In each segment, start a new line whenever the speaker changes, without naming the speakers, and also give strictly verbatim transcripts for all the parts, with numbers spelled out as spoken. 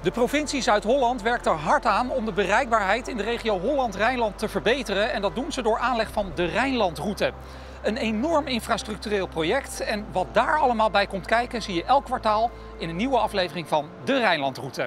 De provincie Zuid-Holland werkt er hard aan om de bereikbaarheid in de regio Holland-Rijnland te verbeteren. En dat doen ze door aanleg van de Rijnlandroute. Een enorm infrastructureel project. En wat daar allemaal bij komt kijken zie je elk kwartaal in een nieuwe aflevering van de Rijnlandroute.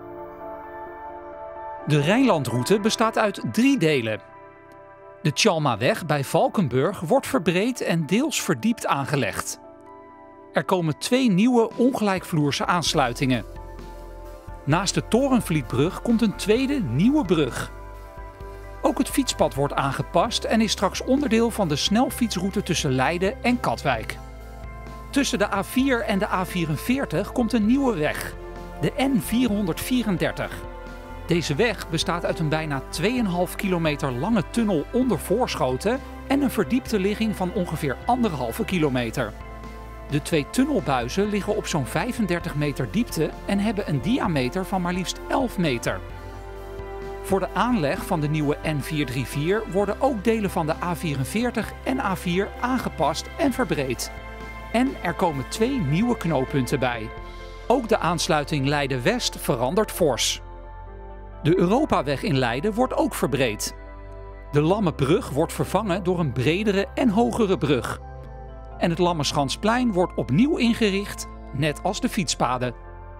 De Rijnlandroute bestaat uit drie delen. De Tjalmaweg bij Valkenburg wordt verbreed en deels verdiept aangelegd. Er komen twee nieuwe ongelijkvloerse aansluitingen. Naast de Torenvlietbrug komt een tweede nieuwe brug. Ook het fietspad wordt aangepast en is straks onderdeel van de snelfietsroute tussen Leiden en Katwijk. Tussen de A vier en de A vierenveertig komt een nieuwe weg, de N vierhonderdvierendertig. Deze weg bestaat uit een bijna twee komma vijf kilometer lange tunnel onder Voorschoten en een verdiepte ligging van ongeveer anderhalve kilometer. De twee tunnelbuizen liggen op zo'n vijfendertig meter diepte en hebben een diameter van maar liefst elf meter. Voor de aanleg van de nieuwe N vierhonderdvierendertig worden ook delen van de A vierenveertig en A vier aangepast en verbreed. En er komen twee nieuwe knooppunten bij. Ook de aansluiting Leiden-West verandert fors. De Europaweg in Leiden wordt ook verbreed. De Lammenbrug wordt vervangen door een bredere en hogere brug. En het Lammenschansplein wordt opnieuw ingericht, net als de fietspaden.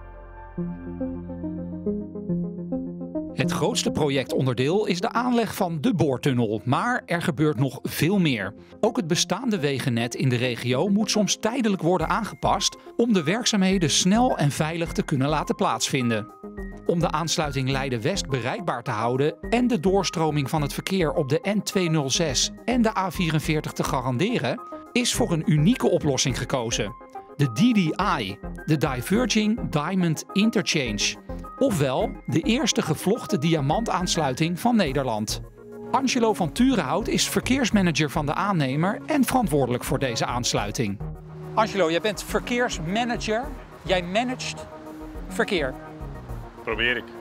Het grootste projectonderdeel is de aanleg van de Boortunnel, maar er gebeurt nog veel meer. Ook het bestaande wegennet in de regio moet soms tijdelijk worden aangepast om de werkzaamheden snel en veilig te kunnen laten plaatsvinden. Om de aansluiting Leiden-West bereikbaar te houden en de doorstroming van het verkeer op de N tweehonderdzes en de A vierenveertig te garanderen, is voor een unieke oplossing gekozen. De D D I, de Diverging Diamond Interchange. Ofwel de eerste gevlochten diamantaansluiting van Nederland. Angelo van Turenhout is verkeersmanager van de aannemer en verantwoordelijk voor deze aansluiting. Angelo, jij bent verkeersmanager. Jij managt verkeer.
Probeer ik.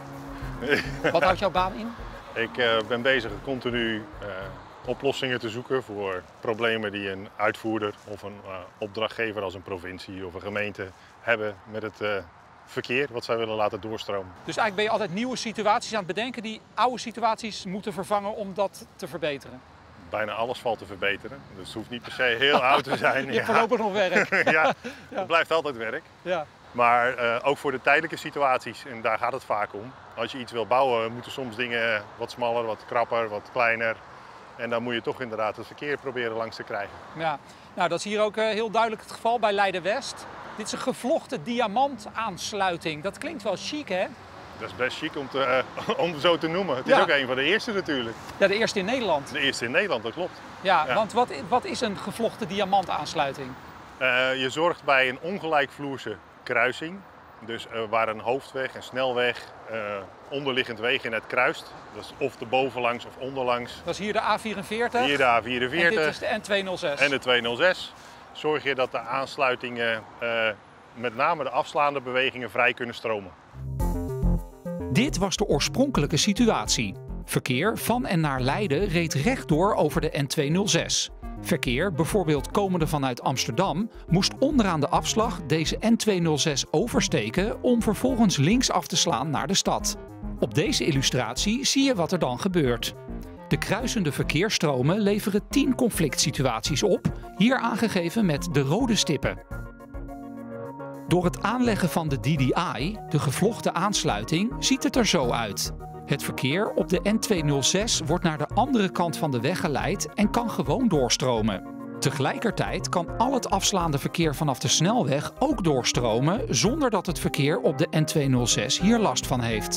Wat houdt jouw baan in?
Ik uh, ben bezig continu uh, oplossingen te zoeken voor problemen die een uitvoerder of een uh, opdrachtgever als een provincie of een gemeente hebben met het uh, verkeer wat zij willen laten doorstromen.
Dus eigenlijk ben je altijd nieuwe situaties aan het bedenken die oude situaties moeten vervangen om dat te verbeteren?
Bijna alles valt te verbeteren, dus het hoeft niet per se heel oud te zijn.
Je hebt voorlopig nog werk.
Ja,
ja,
er blijft altijd werk.
Ja.
Maar uh, ook voor de tijdelijke situaties, en daar gaat het vaak om. Als je iets wil bouwen, moeten soms dingen wat smaller, wat krapper, wat kleiner. En dan moet je toch inderdaad het verkeer proberen langs te krijgen.
Ja, nou dat is hier ook uh, heel duidelijk het geval bij Leiden-West. Dit is een gevlochten diamantaansluiting. Dat klinkt wel chic, hè?
Dat is best chic om, te, uh, om het zo te noemen. Het is
ja.
ook een van de eerste natuurlijk.
Ja, de eerste in Nederland.
De eerste in Nederland, dat klopt.
Ja,
ja.
want wat, wat is een gevlochten diamantaansluiting?
Uh, je zorgt bij een ongelijkvloerse kruising, dus uh, waar een hoofdweg, een snelweg, uh, onderliggend wegennet kruist. Dat is of de bovenlangs of onderlangs.
Dat is hier de A vierenveertig.
Hier de A vierenveertig.
En dit is de N tweehonderdzes.
En de tweehonderdzes. Zorg je dat de aansluitingen, uh, met name de afslaande bewegingen, vrij kunnen stromen.
Dit was de oorspronkelijke situatie. Verkeer van en naar Leiden reed rechtdoor over de N tweehonderdzes. Verkeer, bijvoorbeeld komende vanuit Amsterdam, moest onderaan de afslag deze N tweehonderdzes oversteken om vervolgens links af te slaan naar de stad. Op deze illustratie zie je wat er dan gebeurt. De kruisende verkeersstromen leveren tien conflictsituaties op, hier aangegeven met de rode stippen. Door het aanleggen van de D D I, de gevlochten aansluiting, ziet het er zo uit. Het verkeer op de N tweehonderdzes wordt naar de andere kant van de weg geleid en kan gewoon doorstromen. Tegelijkertijd kan al het afslaande verkeer vanaf de snelweg ook doorstromen zonder dat het verkeer op de N tweehonderdzes hier last van heeft.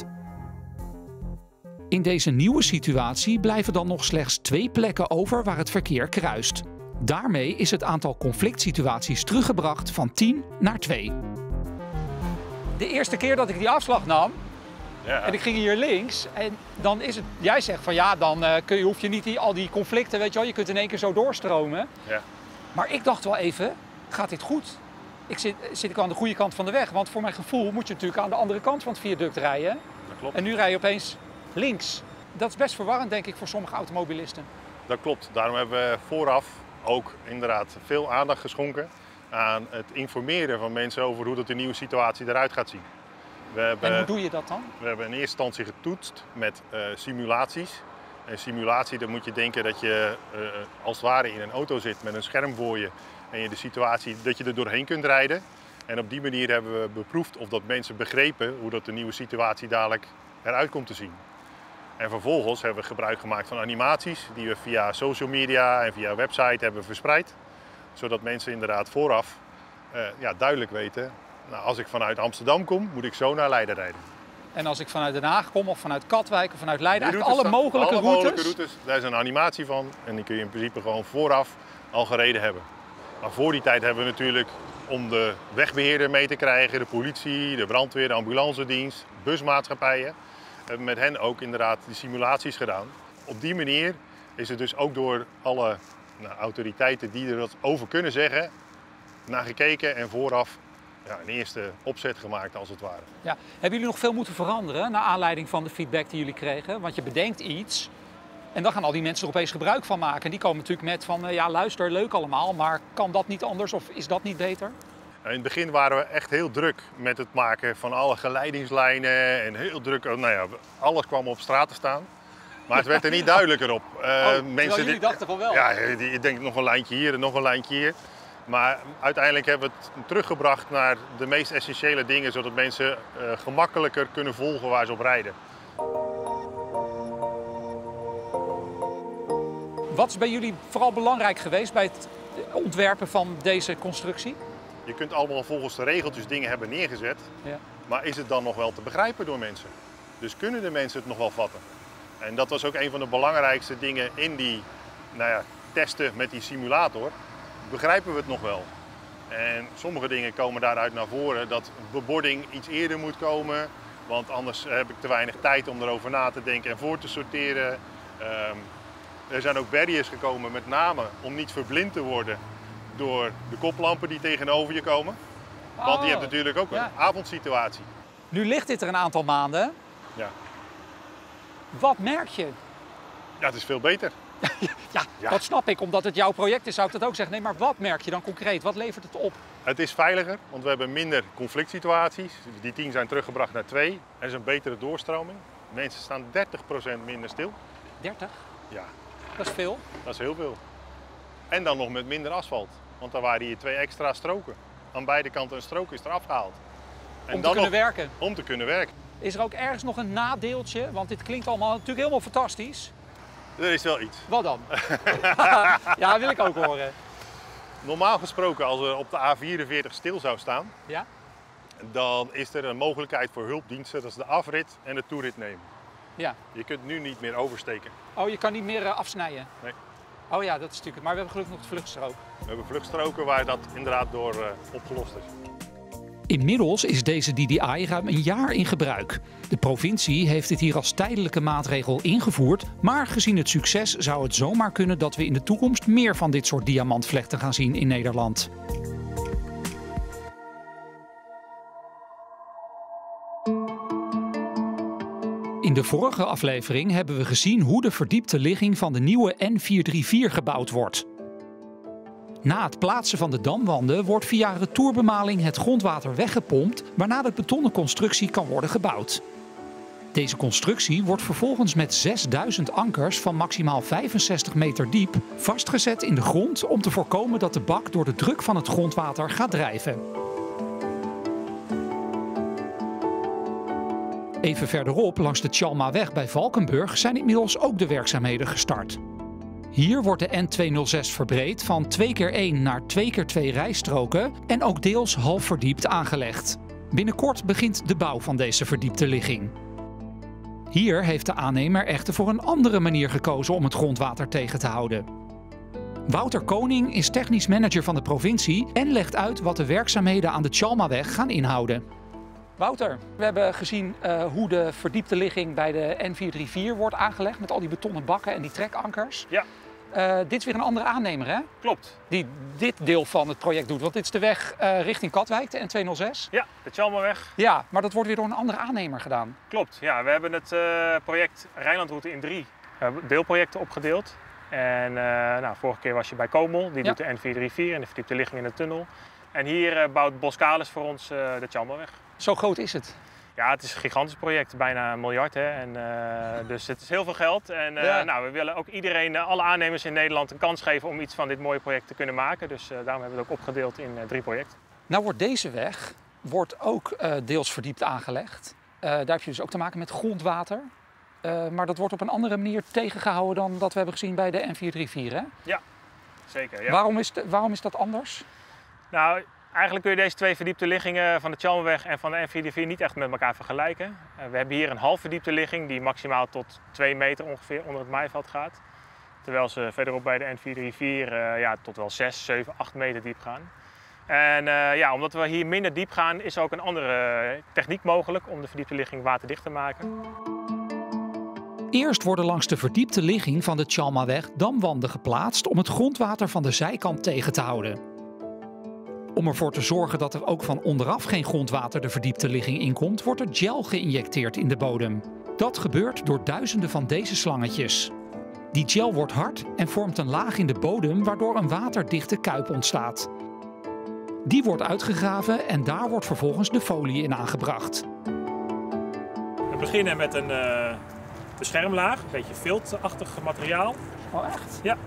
In deze nieuwe situatie blijven dan nog slechts twee plekken over waar het verkeer kruist. Daarmee is het aantal conflictsituaties teruggebracht van tien naar twee. De eerste keer dat ik die afslag nam, ja. En ik ging hier links en dan is het, jij zegt van ja, dan uh, kun je, hoef je niet die, al die conflicten, weet je wel, je kunt in één keer zo doorstromen.
Ja.
Maar ik dacht wel even, gaat dit goed? Ik zit, zit ik aan de goede kant van de weg, want voor mijn gevoel moet je natuurlijk aan de andere kant van het viaduct rijden.
Dat klopt.
En nu rij je opeens links. Dat is best verwarrend, denk ik, voor sommige automobilisten.
Dat klopt, daarom hebben we vooraf ook inderdaad veel aandacht geschonken aan het informeren van mensen over hoe dat de nieuwe situatie eruit gaat zien. We hebben,
En hoe doe je dat dan?
We hebben in eerste instantie getoetst met uh, simulaties. Een simulatie, dan moet je denken dat je uh, als het ware in een auto zit met een scherm voor je. En je de situatie dat je er doorheen kunt rijden. En op die manier hebben we beproefd of dat mensen begrepen hoe dat de nieuwe situatie dadelijk eruit komt te zien. En vervolgens hebben we gebruik gemaakt van animaties die we via social media en via website hebben verspreid. Zodat mensen inderdaad vooraf uh, ja, duidelijk weten, nou, als ik vanuit Amsterdam kom, moet ik zo naar Leiden rijden.
En als ik vanuit Den Haag kom of vanuit Katwijk of vanuit Leiden,
Die
eigenlijk alle mogelijke
alle
routes?
mogelijke routes, daar is een animatie van en die kun je in principe gewoon vooraf al gereden hebben. Maar voor die tijd hebben we natuurlijk, om de wegbeheerder mee te krijgen, de politie, de brandweer, de ambulancedienst, busmaatschappijen, hebben met hen ook inderdaad die simulaties gedaan. Op die manier is het dus ook door alle nou, autoriteiten die er wat over kunnen zeggen, naar gekeken en vooraf ja, een eerste opzet gemaakt als het ware.
Ja. Hebben jullie nog veel moeten veranderen naar aanleiding van de feedback die jullie kregen? Want je bedenkt iets en dan gaan al die mensen er opeens gebruik van maken. En die komen natuurlijk met van, ja luister, leuk allemaal, maar kan dat niet anders of is dat niet beter?
In het begin waren we echt heel druk met het maken van alle geleidingslijnen en heel druk, nou ja, alles kwam op straat te staan. Maar het werd er niet duidelijker op. Uh,
oh, mensen jullie
die,
dachten van wel?
Ja, je denkt nog een lijntje hier en nog een lijntje hier. Maar uiteindelijk hebben we het teruggebracht naar de meest essentiële dingen, zodat mensen uh, gemakkelijker kunnen volgen waar ze op rijden.
Wat is bij jullie vooral belangrijk geweest bij het ontwerpen van deze constructie?
Je kunt allemaal volgens de regeltjes dingen hebben neergezet, ja. Maar is het dan nog wel te begrijpen door mensen? Dus kunnen de mensen het nog wel vatten? En dat was ook een van de belangrijkste dingen in die nou ja, testen met die simulator. Begrijpen we het nog wel? En sommige dingen komen daaruit naar voren dat bebording iets eerder moet komen, want anders heb ik te weinig tijd om erover na te denken en voor te sorteren. Um, er zijn ook barriers gekomen, met name om niet verblind te worden door de koplampen die tegenover je komen. Oh, want je hebt natuurlijk ook een ja. avondsituatie.
Nu ligt dit er een aantal maanden.
Ja.
Wat merk je?
Ja, het is veel beter.
ja, ja, dat snap ik. Omdat het jouw project is, zou ik dat ook zeggen. Nee, maar wat merk je dan concreet? Wat levert het op?
Het is veiliger, want we hebben minder conflict situaties. Die tien zijn teruggebracht naar twee. Er is een betere doorstroming. Mensen staan dertig procent minder stil.
dertig?
Ja.
Dat is veel.
Dat is heel veel. En dan nog met minder asfalt. Want dan waren hier twee extra stroken. Aan beide kanten een strook is eraf gehaald.
En om te kunnen
nog,
werken?
Om te kunnen werken.
Is er ook ergens nog een nadeeltje? Want dit klinkt allemaal natuurlijk helemaal fantastisch.
Er is wel iets.
Wat dan? Ja, dat wil ik ook horen.
Normaal gesproken, als we op de A vierenveertig stil zou staan,
ja?
dan is er een mogelijkheid voor hulpdiensten. Dat is de afrit en de toerit nemen.
Ja.
Je kunt nu niet meer oversteken.
Oh, je kan niet meer uh, afsnijden?
Nee.
Oh ja, dat is natuurlijk. Maar we hebben gelukkig nog de vluchtstrook.
We hebben vluchtstroken waar dat inderdaad door uh, opgelost is.
Inmiddels is deze D D I ruim een jaar in gebruik. De provincie heeft dit hier als tijdelijke maatregel ingevoerd, maar gezien het succes zou het zomaar kunnen dat we in de toekomst meer van dit soort diamantvlechten gaan zien in Nederland. In de vorige aflevering hebben we gezien hoe de verdiepte ligging van de nieuwe N vierhonderdvierendertig gebouwd wordt. Na het plaatsen van de damwanden wordt via retourbemaling het grondwater weggepompt, waarna de betonnen constructie kan worden gebouwd. Deze constructie wordt vervolgens met zesduizend ankers van maximaal vijfenzestig meter diep vastgezet in de grond om te voorkomen dat de bak door de druk van het grondwater gaat drijven. Even verderop, langs de Chalmaweg bij Valkenburg, zijn inmiddels ook de werkzaamheden gestart. Hier wordt de N tweehonderdzes verbreed van twee keer één naar twee keer twee rijstroken en ook deels half verdiept aangelegd. Binnenkort begint de bouw van deze verdiepte ligging. Hier heeft de aannemer echter voor een andere manier gekozen om het grondwater tegen te houden. Wouter Koning is technisch manager van de provincie en legt uit wat de werkzaamheden aan de Chalmaweg gaan inhouden. Wouter, we hebben gezien uh, hoe de verdiepte ligging bij de N vierhonderdvierendertig wordt aangelegd met al die betonnen bakken en die trekankers.
Ja.
Uh, dit is weer een andere aannemer, hè?
Klopt.
Die dit deel van het project doet, want dit is de weg uh, richting Katwijk, de N tweehonderdzes.
Ja, de Chalmaweg.
Ja, maar dat wordt weer door een andere aannemer gedaan.
Klopt, ja. We hebben het uh, project Rijnlandroute in drie uh, deelprojecten opgedeeld. En uh, nou, vorige keer was je bij Komel, die ja. doet de N vierhonderdvierendertig en de verdiepte ligging in de tunnel. En hier uh, bouwt Boskalis voor ons uh, de Chalmaweg.
Zo groot is het?
Ja, het is een gigantisch project, bijna een miljard. Hè? En, uh, dus het is heel veel geld. En uh, ja. nou, we willen ook iedereen, uh, alle aannemers in Nederland een kans geven om iets van dit mooie project te kunnen maken. Dus uh, daarom hebben we het ook opgedeeld in uh, drie projecten.
Nou wordt deze weg wordt ook uh, deels verdiept aangelegd. Uh, daar heb je dus ook te maken met grondwater. Uh, maar dat wordt op een andere manier tegengehouden dan dat we hebben gezien bij de N vier drie vier, hè?
Ja, zeker. Ja.
Waarom is, de, waarom is dat anders?
Nou, eigenlijk kun je deze twee verdiepte liggingen van de Chalmerweg en van de N vier drie vier niet echt met elkaar vergelijken. Uh, we hebben hier een half verdiepte ligging die maximaal tot twee meter ongeveer onder het maaiveld gaat. Terwijl ze verderop bij de N vier drie vier uh, ja, tot wel zes, zeven, acht meter diep gaan. En uh, ja, omdat we hier minder diep gaan, is er ook een andere techniek mogelijk om de verdiepte ligging waterdicht te maken.
Eerst worden langs de verdiepte ligging van de Chalmaweg damwanden geplaatst om het grondwater van de zijkant tegen te houden. Om ervoor te zorgen dat er ook van onderaf geen grondwater de verdiepte ligging inkomt, wordt er gel geïnjecteerd in de bodem. Dat gebeurt door duizenden van deze slangetjes. Die gel wordt hard en vormt een laag in de bodem waardoor een waterdichte kuip ontstaat. Die wordt uitgegraven en daar wordt vervolgens de folie in aangebracht.
We beginnen met een uh, beschermlaag, een beetje viltachtig materiaal.
Oh echt?
Ja.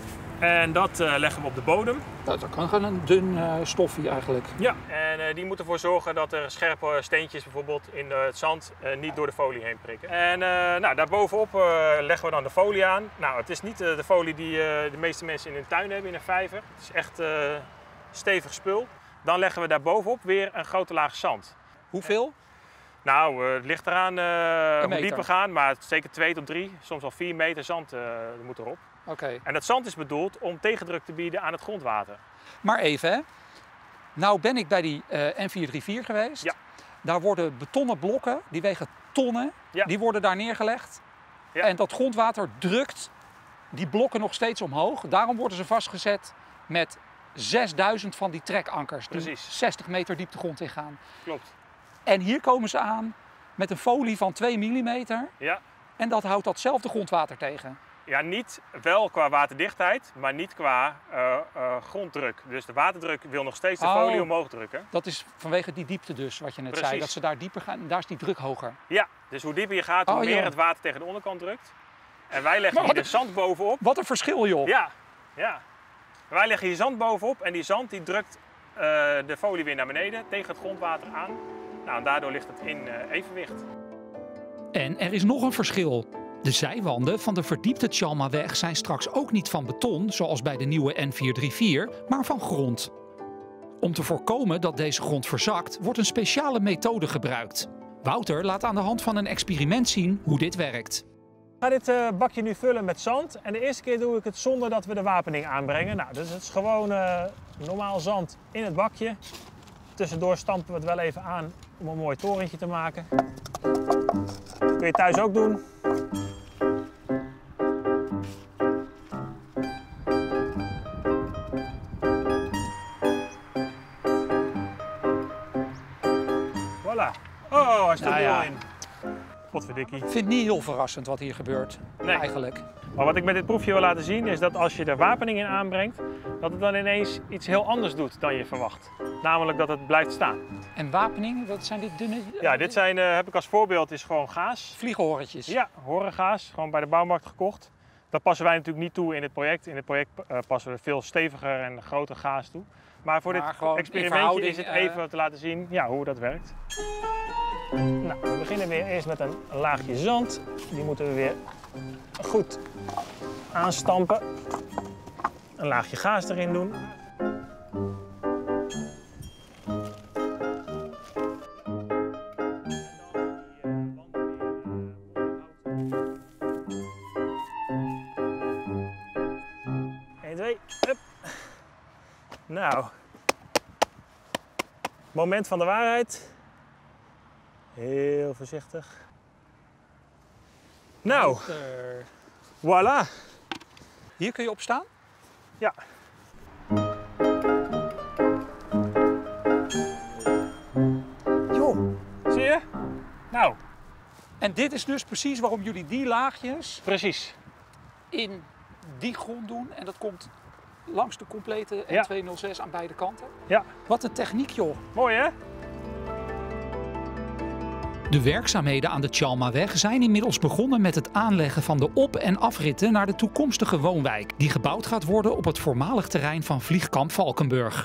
En dat uh, leggen we op de bodem.
Dat, dat kan gewoon een dun uh, stofje eigenlijk.
Ja, en uh, die moet ervoor zorgen dat er scherpe steentjes bijvoorbeeld in uh, het zand uh, niet door de folie heen prikken. En uh, nou, daarbovenop uh, leggen we dan de folie aan. Nou, het is niet uh, de folie die uh, de meeste mensen in hun tuin hebben in een vijver. Het is echt uh, stevig spul. Dan leggen we daarbovenop weer een grote laag zand.
Hoeveel?
Nou, uh, het ligt eraan uh, hoe diep we gaan, maar zeker twee tot drie, soms wel vier meter zand uh, moet erop.
Okay.
En dat zand is bedoeld om tegendruk te bieden aan het grondwater.
Maar even, hè. Nou ben ik bij die uh, N vier drie vier geweest.
Ja.
Daar worden betonnen blokken, die wegen tonnen,
ja.
die worden daar neergelegd.
Ja.
En dat grondwater drukt die blokken nog steeds omhoog. Daarom worden ze vastgezet met zesduizend van die trekankers die
Precies.
zestig meter diep de grond ingaan.
Klopt.
En hier komen ze aan met een folie van twee millimeter.
Ja.
En dat houdt datzelfde grondwater tegen.
Ja, niet wel qua waterdichtheid, maar niet qua uh, uh, gronddruk. Dus de waterdruk wil nog steeds de
oh,
folie omhoog drukken.
Dat is vanwege die diepte dus, wat je net
Precies.
zei. Dat ze daar dieper gaan, daar is die druk hoger.
Ja, dus hoe dieper je gaat, hoe
oh,
meer
joh.
het water tegen de onderkant drukt. En wij leggen hier de zand bovenop.
Wat een verschil, joh.
Ja, ja. Wij leggen hier zand bovenop en die zand die drukt uh, de folie weer naar beneden tegen het grondwater aan. Nou, en daardoor ligt het in uh, evenwicht.
En er is nog een verschil. De zijwanden van de verdiepte Chalmaweg zijn straks ook niet van beton, zoals bij de nieuwe N vier drie vier, maar van grond. Om te voorkomen dat deze grond verzakt, wordt een speciale methode gebruikt. Wouter laat aan de hand van een experiment zien hoe dit werkt.
Ik ga dit uh, bakje nu vullen met zand en de eerste keer doe ik het zonder dat we de wapening aanbrengen. Nou, dus het is gewoon uh, normaal zand in het bakje. Tussendoor stampen we het wel even aan om een mooi torentje te maken. Dat kun je thuis ook doen. Voilà. Oh, hij stond
nou
er
ja.
al in. Potverdikkie.
Ik vind het niet heel verrassend wat hier gebeurt,
Nee.
eigenlijk.
Maar wat ik met dit proefje wil laten zien is dat als je er wapening in aanbrengt, dat het dan ineens iets heel anders doet dan je verwacht. Namelijk dat het blijft staan.
En wapening, wat zijn dit dunne...
Ja, dit zijn, uh, heb ik als voorbeeld, is gewoon gaas.
Vliegenhorretjes.
Ja, horengaas, gewoon bij de bouwmarkt gekocht. Dat passen wij natuurlijk niet toe in het project. In het project uh, passen we veel steviger en groter gaas toe. Maar voor
Maar
dit
gewoon in
experimentje
verhouding,
is het
uh...
even te laten zien ja, hoe dat werkt. Nou, we beginnen weer eerst met een laagje zand. Die moeten we weer goed aanstampen. Een laagje gaas erin doen. één, twee, hup. Nou, moment van de waarheid. Heel voorzichtig. Nou,
Wouter.
voilà.
Hier kun je op staan?
Ja.
Joh.
Zie je? Nou,
En dit is dus precies waarom jullie die laagjes
precies.
in die grond doen. En dat komt langs de complete
Ja.
N tweehonderdzes aan beide kanten.
Ja.
Wat een techniek, joh.
Mooi hè?
De werkzaamheden aan de Chalmaweg zijn inmiddels begonnen met het aanleggen van de op- en afritten naar de toekomstige woonwijk, die gebouwd gaat worden op het voormalig terrein van vliegkamp Valkenburg.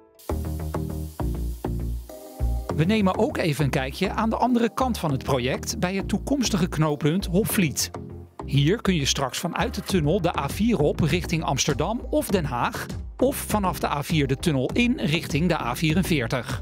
We nemen ook even een kijkje aan de andere kant van het project bij het toekomstige knooppunt Hopvliet. Hier kun je straks vanuit de tunnel de A vier op richting Amsterdam of Den Haag, of vanaf de A vier de tunnel in richting de A vierenveertig.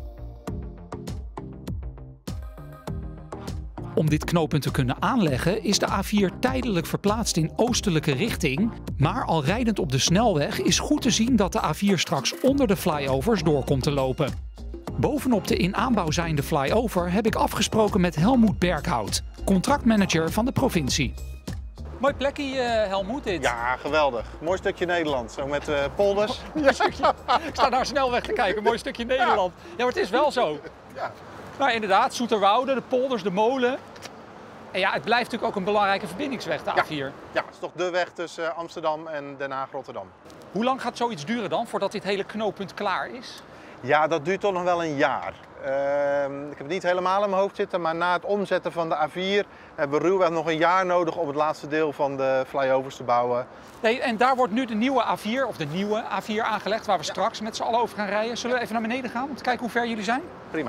Om dit knooppunt te kunnen aanleggen is de A vier tijdelijk verplaatst in oostelijke richting, maar al rijdend op de snelweg is goed te zien dat de A vier straks onder de flyovers door komt te lopen. Bovenop de in aanbouw zijnde flyover heb ik afgesproken met Helmoet Berghout, contractmanager van de provincie. Mooi plekje, uh, Helmoet, dit.
Ja, geweldig. Mooi stukje Nederland, zo met uh, polders.
Ja. Ik sta naar snelweg te kijken, mooi stukje Nederland. Ja, maar het is wel zo.
Ja.
Nou, inderdaad, Zoeterwoude, de polders, de molen. En ja, het blijft natuurlijk ook een belangrijke verbindingsweg, de A vier.
Ja, ja, het is toch de weg tussen Amsterdam en Den Haag-Rotterdam.
Hoe lang gaat zoiets duren dan, voordat dit hele knooppunt klaar is?
Ja, dat duurt toch nog wel een jaar. Uh, ik heb het niet helemaal in mijn hoofd zitten, maar na het omzetten van de A vier hebben we ruwweg nog een jaar nodig om het laatste deel van de flyovers te bouwen.
Nee, en daar wordt nu de nieuwe A vier, of de nieuwe A vier aangelegd, waar we straks met z'n allen over gaan rijden. Zullen we even naar beneden gaan om te kijken hoe ver jullie zijn?
Prima.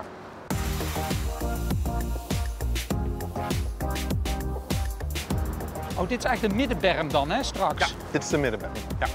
Oh, dit is eigenlijk de middenberm dan, hè, straks?
Ja, dit is de middenberm. Ja.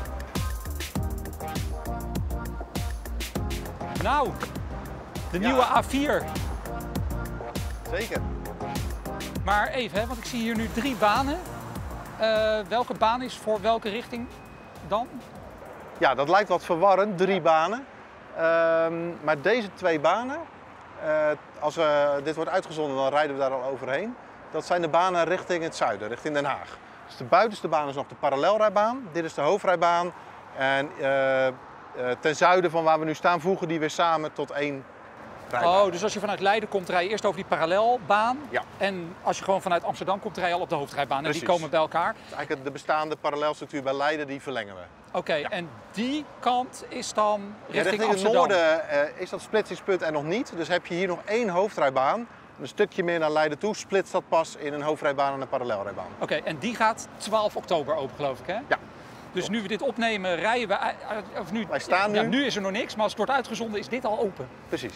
Nou, de
Ja.
nieuwe A vier.
Zeker.
Maar even, hè, want ik zie hier nu drie banen. Uh, welke baan is voor welke richting dan?
Ja, dat lijkt wat verwarrend, drie banen. Uh, maar deze twee banen, uh, als we, dit wordt uitgezonden, dan rijden we daar al overheen. Dat zijn de banen richting het zuiden, richting Den Haag. Dus de buitenste baan is nog de parallelrijbaan. Dit is de hoofdrijbaan. En uh, uh, ten zuiden van waar we nu staan voegen die weer samen tot één rijbaan.
Oh, dus als je vanuit Leiden komt, rij je eerst over die parallelbaan.
Ja.
En als je gewoon vanuit Amsterdam komt, rij je al op de hoofdrijbaan.
Precies.
En die komen bij elkaar.
Dus eigenlijk de bestaande parallelstructuur bij Leiden, die verlengen we.
Oké, okay, ja. En die kant is dan richting,
ja, richting
Amsterdam?
het noorden uh, is dat splitsingspunt er nog niet. Dus heb je hier nog één hoofdrijbaan. Een stukje meer naar Leiden toe splitst dat pas in een hoofdrijbaan en een parallelrijbaan.
Oké, okay, en die gaat twaalf oktober open, geloof ik, hè?
Ja.
Dus nu we dit opnemen, rijden we... Of nu,
Wij staan nu...
Ja, nu is er nog niks, maar als het wordt uitgezonden is dit al open.
Precies.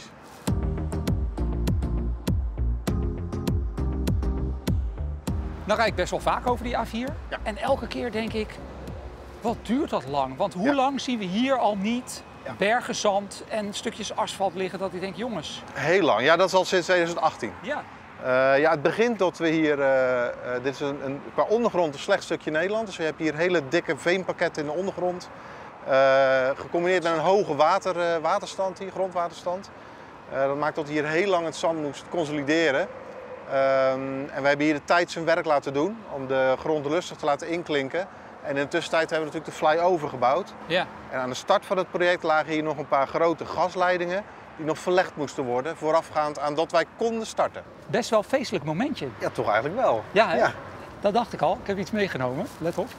Dan rijd ik best wel vaak over die A vier.
Ja.
En elke keer denk ik, wat duurt dat lang? Want hoe
Ja.
lang zien we hier al niet
Ja.
bergen zand en stukjes asfalt liggen dat ik denk, jongens.
Heel lang, ja, dat is al sinds twintig achttien.
Ja.
Uh, ja, het begint dat we hier, uh, uh, dit is een, een, qua ondergrond een slecht stukje Nederland. Dus je hebt hier hele dikke veenpakketten in de ondergrond. Uh, gecombineerd met een hoge water, uh, waterstand hier, grondwaterstand. Uh, dat maakt dat hier heel lang het zand moest consolideren. Um, en we hebben hier de tijd zijn werk laten doen om de grond lustig te laten inklinken. En in de tussentijd hebben we natuurlijk de flyover gebouwd.
Ja.
En aan de start van het project lagen hier nog een paar grote gasleidingen die nog verlegd moesten worden voorafgaand aan dat wij konden starten.
Best wel een feestelijk momentje.
Ja, toch eigenlijk wel.
Ja, hè?
Ja.
Dat dacht ik al. Ik heb iets meegenomen. Let op.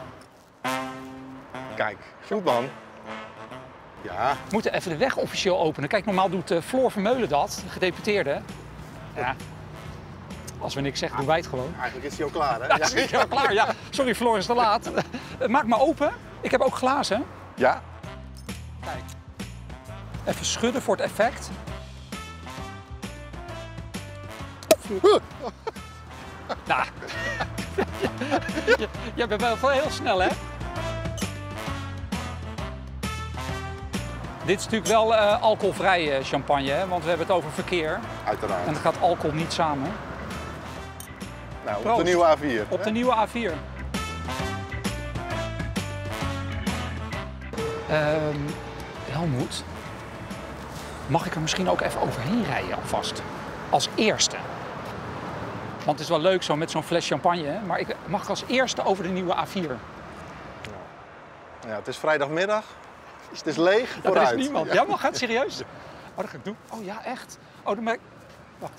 Kijk, goed man. Ja.
We moeten even de weg officieel openen. Kijk, normaal doet uh, Floor Vermeulen dat, de gedeputeerde. Ja. Als we niks zeggen, doen wij het gewoon.
Eigenlijk is hij al klaar, hè?
Ja, is hij al klaar. Ja. Sorry, Floor is te laat. Maak maar open. Ik heb ook glazen.
Ja.
Kijk. Even schudden voor het effect. Nou. Jij bent wel heel snel, hè? Dit is natuurlijk wel uh, alcoholvrije champagne, hè? Want we hebben het over verkeer.
Uiteraard.
En dan gaat alcohol niet samen.
Nou, op
Proost.
de nieuwe A vier.
Op
hè?
de nieuwe A vier. Um, Helmoet, mag ik er misschien ook even overheen rijden alvast? Als eerste. Want het is wel leuk zo met zo'n fles champagne, hè? Maar ik mag als eerste over de nieuwe A vier.
Ja, het is vrijdagmiddag. Het is leeg.
Ja, er
vooruit.
is niemand. Ja, maar gaat het serieus? Oh, dat ga ik doen. Oh ja, echt? Oh, dan ben ik... Wacht.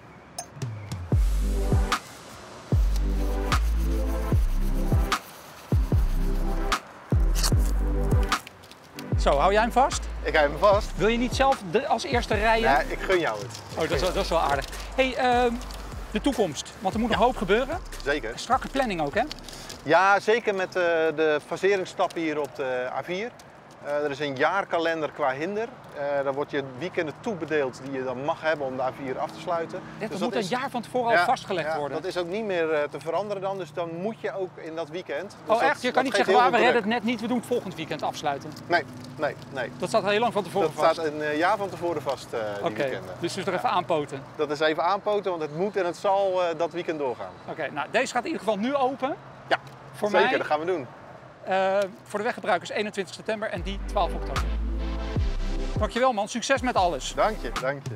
Zo, hou jij hem vast?
Ik hou hem vast.
Wil je niet zelf de, als eerste rijden?
Ja, ik gun jou het.
Oh, dat is, wel, dat is wel aardig. Hey, uh, de toekomst. Want er moet nog hoop gebeuren.
Zeker.
Strakke planning ook, hè?
Ja, zeker met uh, de faseringsstappen hier op de A vier. Uh, er is een jaarkalender qua hinder. Uh, daar wordt je weekenden toebedeeld die je dan mag hebben om de A vier af te sluiten.
Dit
dus
moet
dat
een
is,
jaar van tevoren al
ja,
vastgelegd
ja,
worden.
Dat is ook niet meer uh, te veranderen dan, dus dan moet je ook in dat weekend. Dus
oh
dat,
echt? Je kan
dat
niet
geeft
zeggen,
heel
waar we
veel
redden het
druk.
net niet, we doen het volgend weekend afsluiten.
Nee, nee, nee.
Dat staat al heel lang van tevoren
Dat
vast.
staat een uh, jaar van tevoren vast, uh, die
Oké,
weekenden.
dus dus er even aanpoten.
Dat is even aanpoten, want het moet en het zal uh, dat weekend doorgaan.
Oké, okay, nou deze gaat in ieder geval nu open.
Ja,
voor
zeker,
mij,
dat gaan we doen.
Uh, voor de weggebruikers eenentwintig september en die twaalf oktober. Dankjewel man, succes met alles.
Dank je, dank je.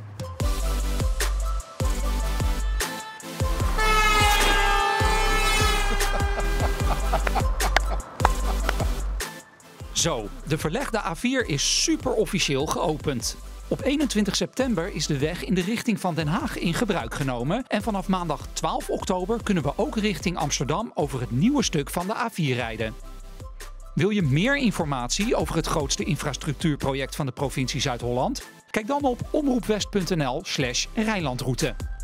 Zo, de verlegde A vier is super officieel geopend. Op eenentwintig september is de weg in de richting van Den Haag in gebruik genomen. En vanaf maandag twaalf oktober kunnen we ook richting Amsterdam over het nieuwe stuk van de A vier rijden. Wil je meer informatie over het grootste infrastructuurproject van de provincie Zuid-Holland? Kijk dan op omroepwest punt n l slash Rijnlandroute.